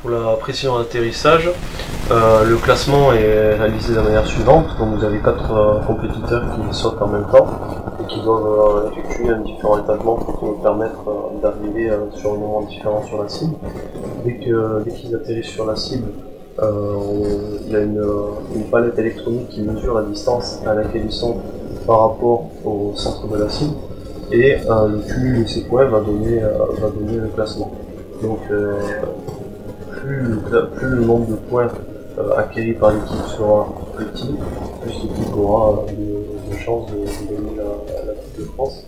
Pour la précision d'atterrissage, le classement est réalisé de la manière suivante. Donc vous avez 4 compétiteurs qui sautent en même temps et qui doivent effectuer un différent étagement pour permettre d'arriver sur un moment différent sur la cible. Dès qu'ils atterrissent sur la cible, il y a une palette électronique qui mesure la distance à laquelle ils sont par rapport au centre de la cible, et le cumul de ces points va donner le classement. Donc plus le nombre de points acquis par l'équipe sera petit, plus l'équipe aura de chances de gagner la Coupe de France.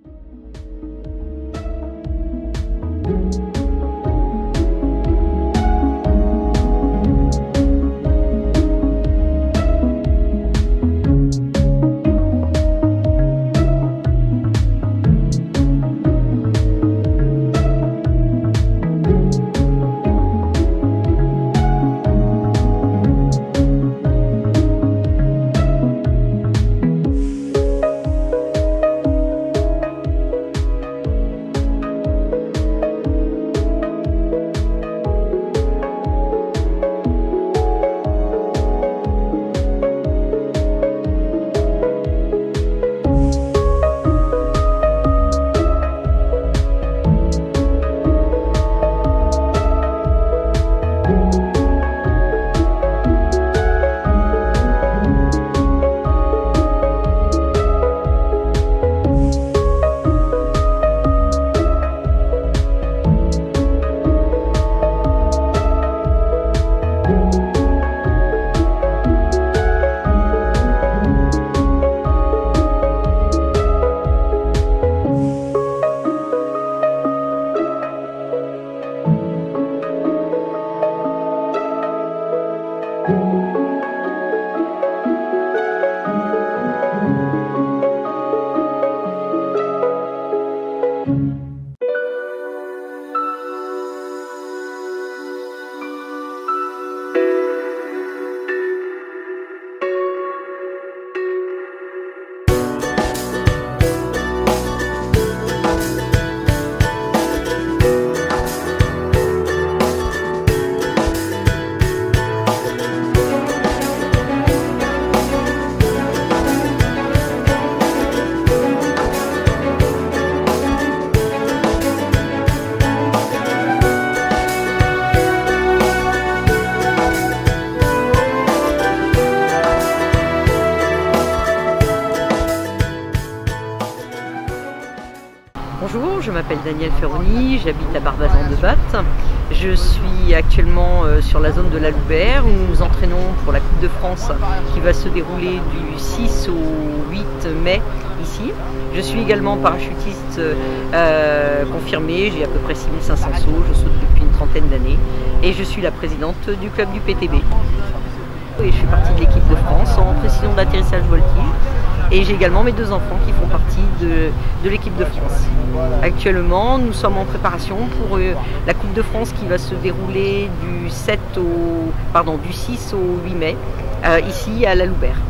Bonjour, je m'appelle Danielle Ferroni, j'habite à Barbazan-de-Batte. Je suis actuellement sur la zone de la Loubert où nous nous entraînons pour la Coupe de France qui va se dérouler du 6 au 8 mai ici. Je suis également parachutiste confirmé, j'ai à peu près 6500 sauts, je saute depuis une trentaine d'années et je suis la présidente du club du PTB. Et je fais partie de l'équipe de France en précision d'atterrissage voltige. Et j'ai également mes 2 enfants qui font partie de l'équipe de France. Actuellement, nous sommes en préparation pour la Coupe de France qui va se dérouler du 6 au 8 mai, ici à la Loubert.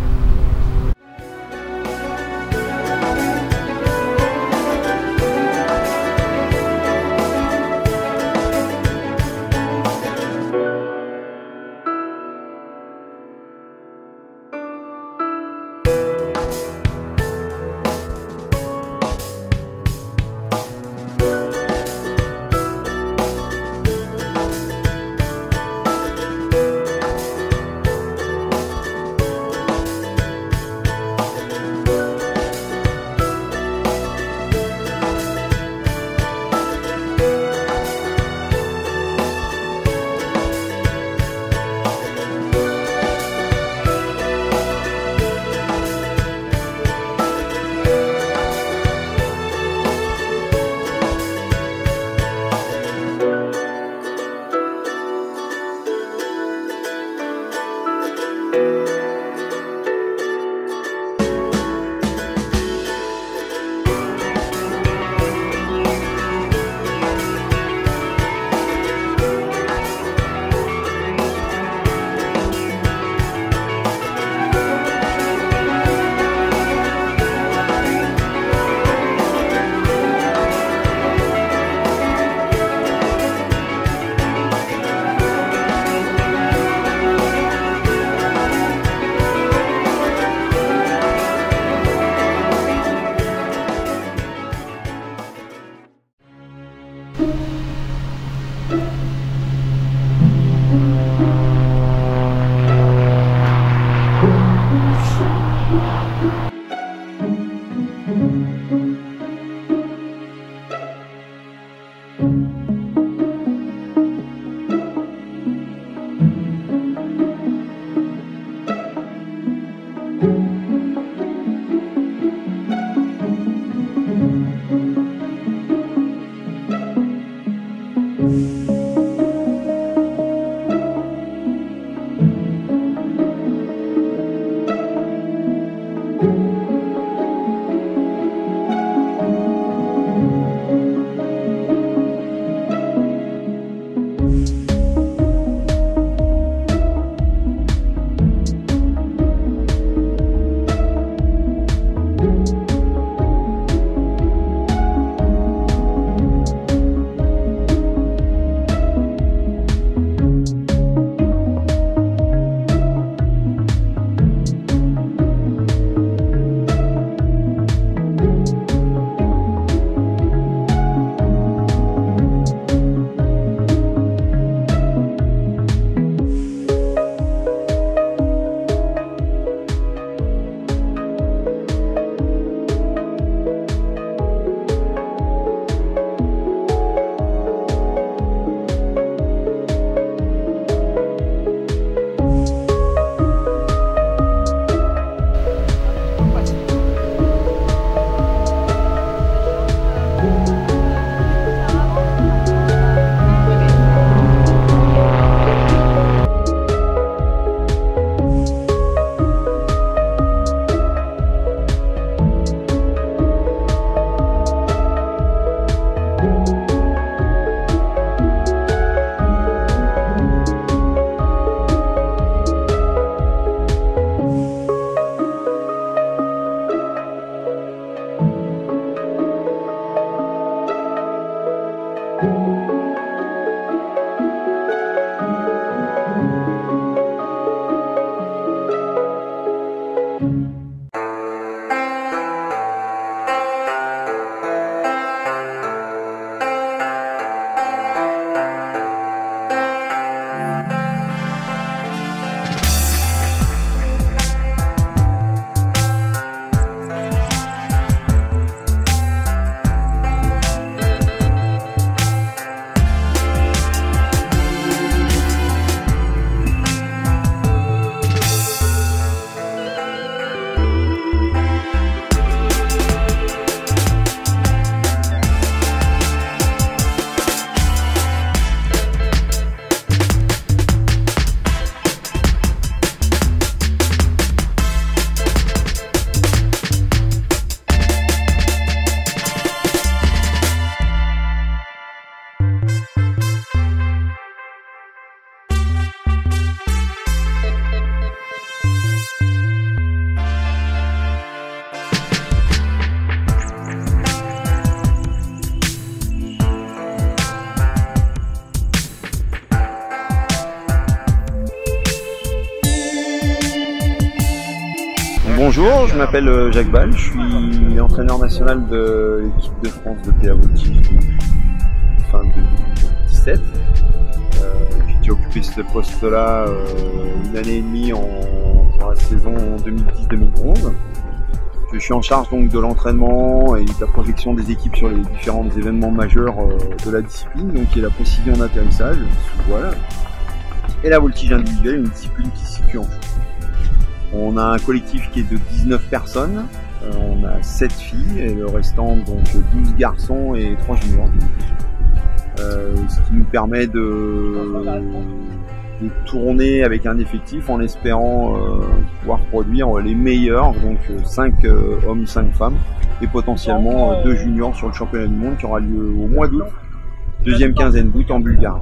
Bonjour, je m'appelle Jacques Ball, je suis entraîneur national de l'équipe de France de PA Voltige fin 2017. J'ai occupé ce poste-là une année et demie dans la saison 2010-2011. Je suis en charge donc de l'entraînement et de la projection des équipes sur les différents événements majeurs de la discipline, donc qui est la précision d'atterrissage, voilà, et la voltige individuelle, une discipline qui se situe en fond. On a un collectif qui est de 19 personnes, on a 7 filles et le restant donc 12 garçons et 3 juniors. Ce qui nous permet de tourner avec un effectif en espérant pouvoir produire les meilleurs, donc 5 hommes, 5 femmes, et potentiellement 2 juniors sur le championnat du monde qui aura lieu au mois d'août, deuxième quinzaine d'août en Bulgarie.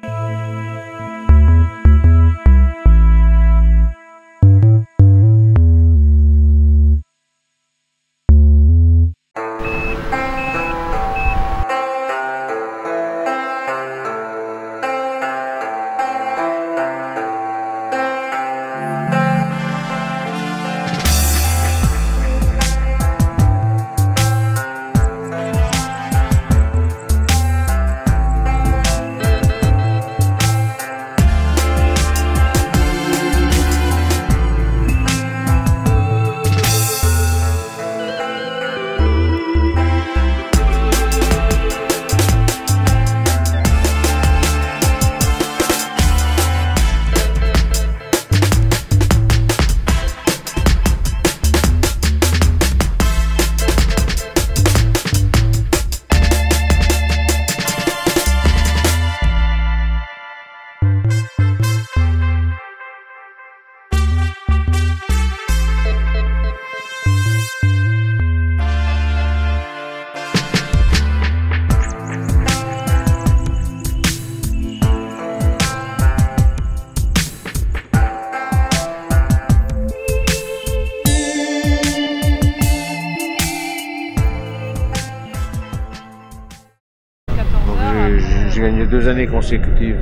J'ai gagné 2 années consécutives,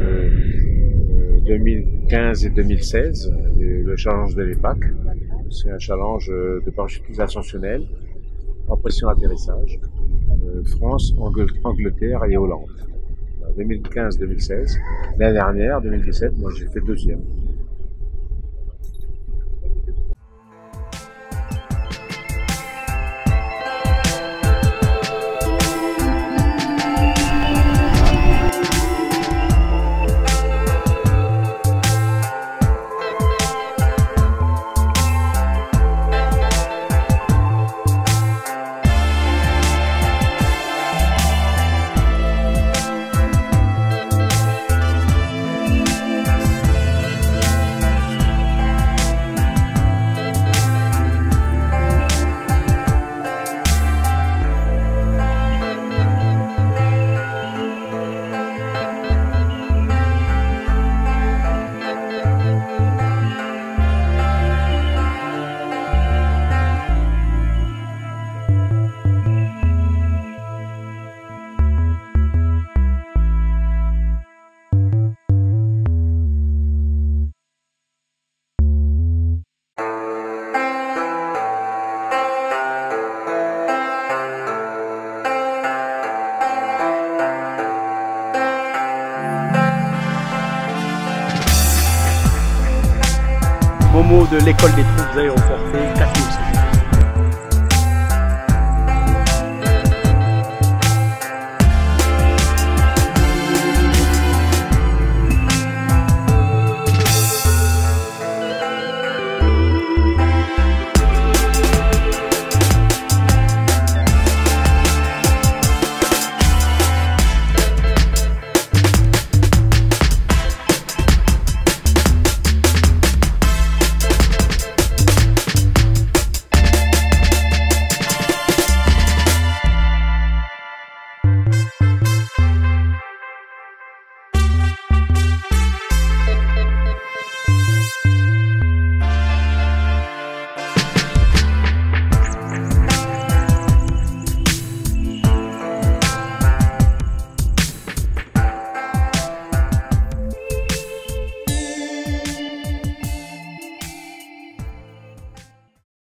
2015 et 2016, le challenge de l'EPAC. C'est un challenge de parachutisme ascensionnel, en pression atterrissage, France, Angleterre et Hollande. 2015-2016. L'année dernière, 2017, moi j'ai fait 2e. Momo de l'école des troupes aéroportées.